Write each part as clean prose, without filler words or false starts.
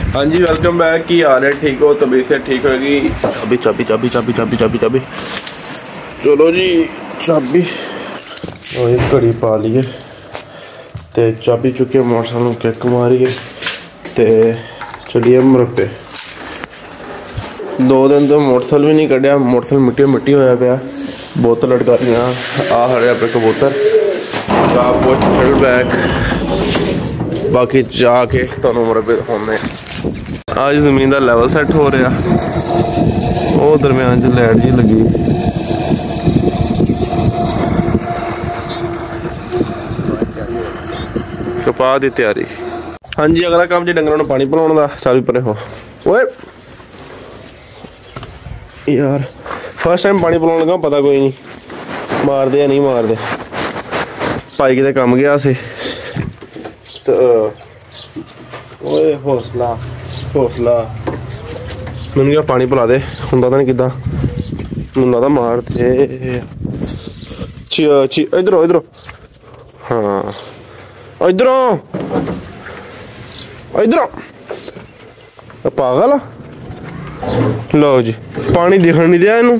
हाँ जी welcome back. की हाल है? ठीक हो? तबीयत से ठीक होगी? चाबी चाबी चाबी चाबी चाबी चाबी चाबी चलो जी चाबी और एक घड़ी पा लीए ते चाबी चुके मोटरसाइकिल किक मारिए ते चलिए मरपे। 2 दिन तो मोटरसाइकिल भी नहीं कढ़िया, मोटरसाइकिल मिट्टी मिट्टी होया पाया। बोतल लटका दी आ हड़े अपने कबूतर बैक बाकी जाके तुहानू मरबे दिखाने। आज जमीन का लैवल सैट हो रहा, वो दरम्यान च लाइट जी लगी। कपा की तैयारी। हाँ जी अगला काम जी डंगरों पानी पिलाने का। चाबी परे हो ओए यार, फर्स्ट टाइम पानी पिलाने लगा, पता कोई नहीं मारदे या नहीं मारदे। भाई किते काम गया से तो ओए हौसला हौसला मैंने क्या पानी पिला दे। हुंदा तां नहीं किदा मैनूं लगदा मार दे। इधरों इधरों, हाँ इधरों इधरों। पागल लो जी, पानी दिखण नहीं दिया इनू।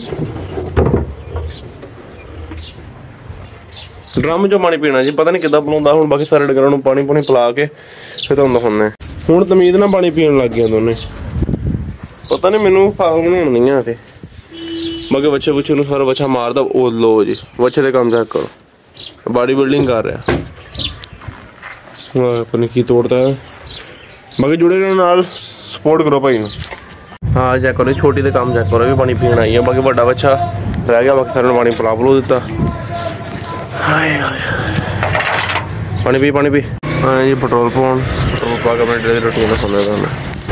ड्रम चो पानी पीना जी, पता नहीं किदा पिलाउंदा हुण। बाकी सारे डंगरां नूं पानी पुनी पिला के फिर तुहानूं दिखाउने। हुण तमीज़ नाल पानी पीण लग गए दोने। पता नहीं मैनूं पागल बनाउण नहीं है। बाकी बच्चे बुच्चे नूं सारा बच्चा मारदा। ओ लो जी बच्चे दे काम चेक करो, बॉडी बिल्डिंग कर रहा। अपनी की तोड़ता है। बाकी जुड़े रहने नाल सपोर्ट करो भाई नूं। हाँ चेक करो, छोटी दे काम चेक करो, भी पानी पीण आई है। बाकी बड़ा बच्चा रह गया, बाकी सारे पानी पिला पिलो दिता। पानी पी पानी पी। हाँ जी पेट्रोल पाउन, पेट्रोल पा के अपने डेली रूटीन सुनने का।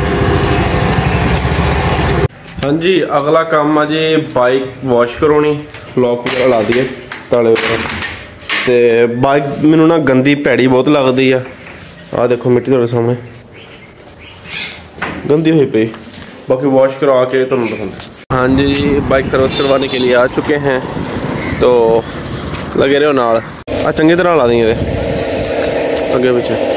हाँ जी अगला काम है जी बाइक वॉश करवानी। लॉक वगैरह ला दिए ताले पर। तो बाइक मैनू ना गंदी भैड़ी बहुत लगती है। आ देखो मिट्टी थोड़े सामने गंदी हुई पई। बाकी वॉश करवा के तुम दिखाऊंगा। हाँ जी बाइक सर्विस करवाने के लिए आ चुके हैं, तो लगे रहो नाल। आ चंगी तरह ला देंगे आगे पीछे।